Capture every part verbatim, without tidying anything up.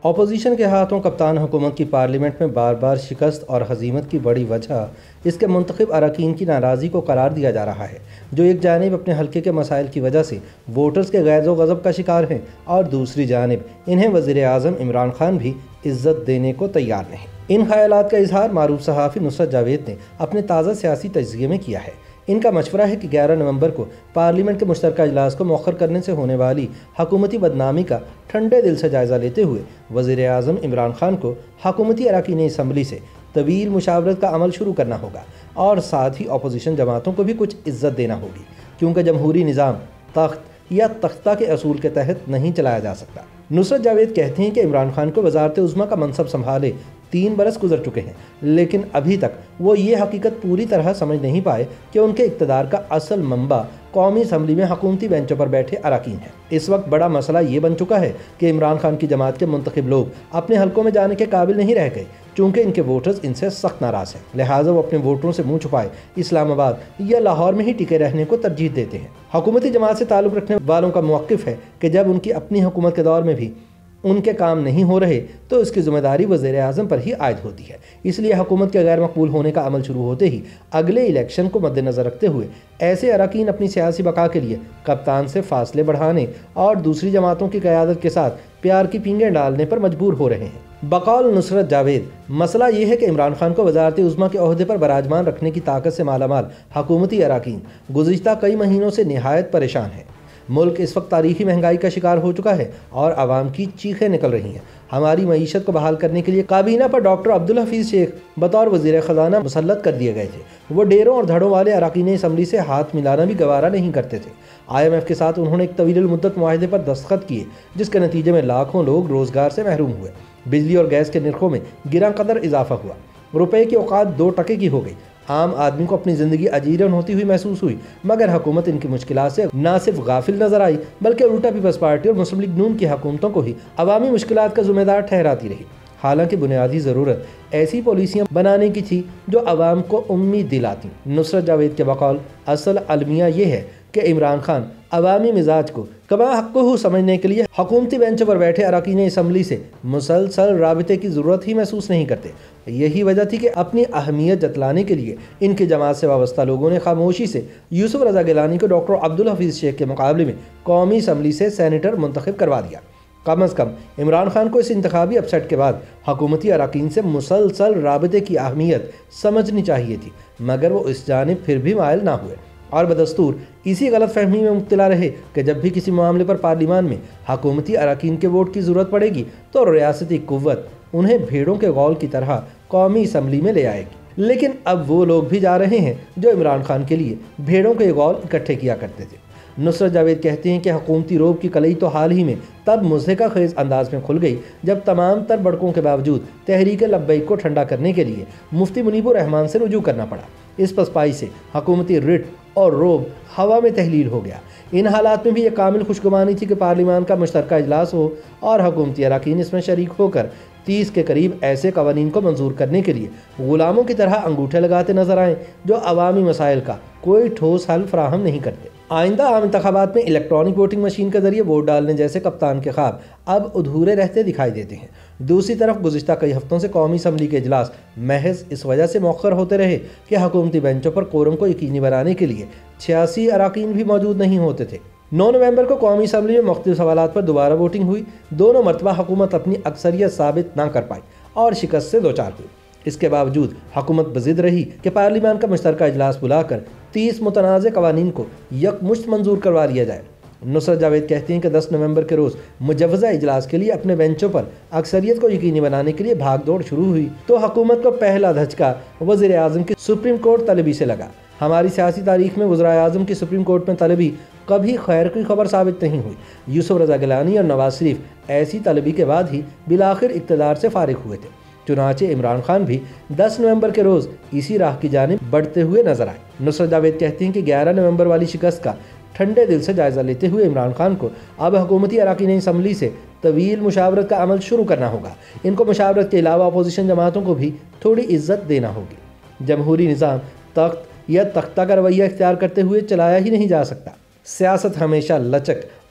Opposition کے ہاتھوں کپتان حکومت کی پارلیمنٹ میں بار بار شکست اور ہزیمت کی بڑی وجہ اس کے منتخب اراکین کی ناراضی کو قرار دیا جا رہا ہے، جو ایک جانب اپنے حلقے کے مسائل کی وجہ سے ووٹرز کے غیظ و غضب کا شکار ہیں اور دوسری جانب انہیں وزیر اعظم عمران خان بھی عزت دینے کو تیار نہیں۔ ان خیالات کا اظہار معروف صحافی نصرت جاوید نے اپنے تازہ سیاسی تجزیے میں کیا ہے۔ ان کا مشورہ ہے کہ گیارہ نومبر کو پارلیمنٹ کے مشترکہ اجلاس کو مؤخر کرنے سے ہونے والی حکومتی بدنامی کا ٹھنڈے دل سے جائزہ لیتے ہوئے وزیر اعظم عمران خان کو حکومتی اراکین اسمبلی سے طویل مشاورت کا عمل شروع کرنا ہوگا اور ساتھ ہی اپوزیشن جماعتوں کو بھی کچھ عزت دینا ہوگی، کیونکہ جمہوری نظام تخت یا تختہ کے اصول کے تحت نہیں چلایا جا سکتا۔ نصرت جاوید کہتے ہیں کہ عمران خان کو وزارت عظمیٰ کا منصب سنبھالے تین برس گزر چکے ہیں، لیکن ابھی تک وہ یہ حقیقت پوری طرح سمجھ نہیں پائے کہ ان کے اقتدار کا اصل منبع قومی اسمبلی میں حکومتی بینچوں پر بیٹھے اراکین ہیں۔ اس وقت بڑا مسئلہ یہ بن چکا ہے کہ عمران خان کی جماعت کے منتخب لوگ اپنے حلقوں میں جانے کے قابل نہیں رہ گئے، چونکہ ان کے ووٹرز ان سے سخت ناراض ہیں، لہٰذا وہ اپنے ووٹروں سے منہ چھپائے اسلام آباد یا لاہور میں ہی ٹکے رہنے کو ترجیح دیتے ہیں۔ حکومتی جماعت سے تعلق رکھنے والوں کا موقف ہے کہ جب ان کی اپنی حکومت کے دور میں بھی ان کے کام نہیں ہو رہے تو اس کی ذمہ داری وزیر اعظم پر ہی عائد ہوتی ہے، اس لیے حکومت کے غیر مقبول ہونے کا عمل شروع ہوتے ہی اگلے الیکشن کو مد نظر رکھتے ہوئے ایسے اراکین اپنی سیاسی بقا کے لیے کپتان سے فاصلے بڑھانے اور دوسری جماعتوں کی قیادت کے ساتھ پیار کی پینگیں ڈالنے پر مجبور ہو رہے ہیں۔ بقول نصرت جاوید، مسئلہ یہ ہے کہ عمران خان کو وزارت عظمیٰ کے عہدے پر براجمان رکھنے کی طاقت سے مالا مال حکومتی اراکین گزشتہ کئی مہینوں سے نہایت پریشان ہیں۔ ملک اس وقت تاریخی مہنگائی کا شکار ہو چکا ہے اور عوام کی چیخیں نکل رہی ہیں۔ ہماری معیشت کو بحال کرنے کے لیے کابینہ پر ڈاکٹر عبدالحفیظ شیخ بطور وزیر خزانہ مسلط کر دیے گئے تھے۔ وہ ڈیروں اور دھڑوں والے اراکین اسمبلی سے ہاتھ ملانا بھی گوارا نہیں کرتے تھے۔ آئی ایم ایف کے ساتھ انہوں نے ایک طویل المدت معاہدے پر دستخط کیے، جس کے نتیجے میں لاکھوں لوگ روزگار سے محروم ہوئے، بجلی اور گیس کے نرخوں میں گراں قدر اضافہ ہوا، روپے کی اوقات دو ٹکے کی ہو گئی، عام آدمی کو اپنی زندگی اجیرن ہوتی ہوئی محسوس ہوئی، مگر حکومت ان کی مشکلات سے نہ صرف غافل نظر آئی بلکہ الٹا پیپلز پارٹی اور مسلم لیگ نون کی حکومتوں کو ہی عوامی مشکلات کا ذمہ دار ٹھہراتی رہی، حالانکہ بنیادی ضرورت ایسی پالیسیاں بنانے کی تھی جو عوام کو امید دلاتی۔ نصرت جاوید کے بقول اصل المیہ یہ ہے کہ عمران خان عوامی مزاج کو کما حقہ سمجھنے کے لیے حکومتی بینچوں پر بیٹھے اراکین اسمبلی سے مسلسل رابطے کی ضرورت ہی محسوس نہیں کرتے۔ یہی وجہ تھی کہ اپنی اہمیت جتلانے کے لیے ان کی جماعت سے وابستہ لوگوں نے خاموشی سے یوسف رضا گیلانی کو ڈاکٹر عبدالحفیظ شیخ کے مقابلے میں قومی اسمبلی سے سینیٹر منتخب کروا دیا۔ کم از کم عمران خان کو اس انتخابی اپ سیٹ کے بعد حکومتی اراکین سے مسلسل رابطے کی اہمیت سمجھنی چاہیے تھی، مگر وہ اس جانب پھر بھی مائل نہ ہوئے اور بدستور اسی غلط فہمی میں مبتلا رہے کہ جب بھی کسی معاملے پر پارلیمان میں حکومتی اراکین کے ووٹ کی ضرورت پڑے گی تو ریاستی قوت انہیں بھیڑوں کے غول کی طرح قومی اسمبلی میں لے آئے گی۔ لیکن اب وہ لوگ بھی جا رہے ہیں جو عمران خان کے لیے بھیڑوں کے غول اکٹھے کیا کرتے تھے۔ نصرت جاوید کہتے ہیں کہ حکومتی روب کی کلئی تو حال ہی میں تب مضحکہ خیز انداز میں کھل گئی جب تمام تر بڑکوں کے باوجود تحریک لبیک کو ٹھنڈا کرنے کے لیے مفتی منیب الرحمان سے رجوع کرنا پڑا۔ اس پسپائی سے حکومتی رٹ اور روب ہوا میں تحلیل ہو گیا۔ ان حالات میں بھی یہ کامل خوشگمانی تھی کہ پارلیمان کا مشترکہ اجلاس ہو اور حکومتی اراکین اس میں شریک ہو کر تیس کے قریب ایسے قوانین کو منظور کرنے کے لیے غلاموں کی طرح انگوٹھے لگاتے نظر آئیں جو عوامی مسائل کا کوئی ٹھوس حل فراہم نہیں کرتے۔ آئندہ عام انتخابات میں الیکٹرانک ووٹنگ مشین کے ذریعے ووٹ ڈالنے جیسے کپتان کے خواب اب ادھورے رہتے دکھائی دیتے ہیں۔ دوسری طرف گزشتہ کئی ہفتوں سے قومی اسمبلی کے اجلاس محض اس وجہ سے مؤخر ہوتے رہے کہ حکومتی بینچوں پر کورم کو یقینی بنانے کے لیے چھیاسی اراکین بھی موجود نہیں ہوتے تھے۔ نو نومبر کو قومی اسمبلی میں مختلف سوالات پر دوبارہ ووٹنگ ہوئی۔ دونوں مرتبہ حکومت اپنی اکثریت ثابت نہ کر پائی اور شکست سے دوچار ہوئی۔ اس کے باوجود حکومت بضد رہی کہ پارلیمان کا مشترکہ اجلاس بلا کر تیس متنازع قوانین کو یکمشت منظور کروا لیا جائے۔ نصرت جاوید کہتے ہیں کہ دس نومبر کے روز مجوزہ اجلاس کے لیے اپنے بینچوں پر اکثریت کو یقینی بنانے کے لیے بھاگ دوڑ شروع ہوئی تو حکومت کو پہلا دھچکا وزیر اعظم کی سپریم کورٹ طلبی سے لگا۔ ہماری سیاسی تاریخ میں وزراء اعظم کی سپریم کورٹ میں طلبی کبھی خیر کی خبر ثابت نہیں ہوئی۔ یوسف رضا گیلانی اور نواز شریف ایسی طلبی کے بعد ہی بالآخر اقتدار سے فارغ ہوئے تھے۔ چنانچہ عمران خان بھی دس نومبر کے روز اسی راہ کی جانب بڑھتے ہوئے نظر آئے۔ نصرت جاوید کہتے ہیں کہ گیارہ نومبر والی شکست کا ٹھنڈے دل سے جائزہ لیتے ہوئے عمران خان کو اب حکومتی اراکین اسمبلی سے طویل مشاورت کا عمل شروع کرنا ہوگا۔ ان کو مشاورت کے علاوہ اپوزیشن جماعتوں کو بھی تھوڑی عزت دینا ہوگی۔ جمہوری نظام تخت یا تختہ کا رویہ اختیار کرتے ہوئے چلایا ہی نہیں جا سکتا۔ سیاست ہمیشہ لچک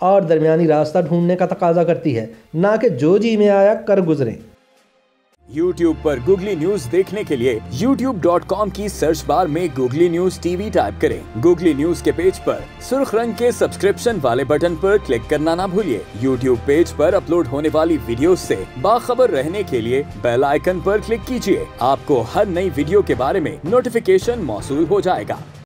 اور درمیانی راستہ ڈھونڈنے کا تقاضا کرتی ہے، نہ کہ جو جی میں آیا کر گزریں۔ یوٹیوب پر گوگلی نیوز دیکھنے کے لیے یوٹیوب ڈاٹ کام کی سرچ بار میں گوگلی نیوز ٹی وی ٹائپ کریں۔ گوگلی نیوز کے پیج پر سرخ رنگ کے سبسکرپشن والے بٹن پر کلک کرنا نہ بھولیے۔ یوٹیوب پیج پر اپلوڈ ہونے والی ویڈیوز سے باخبر رہنے کے لیے بیل آئیکن پر کلک کیجیے۔ آپ کو ہر نئی ویڈیو کے بارے میں نوٹیفیکیشن موصول ہو جائے گا۔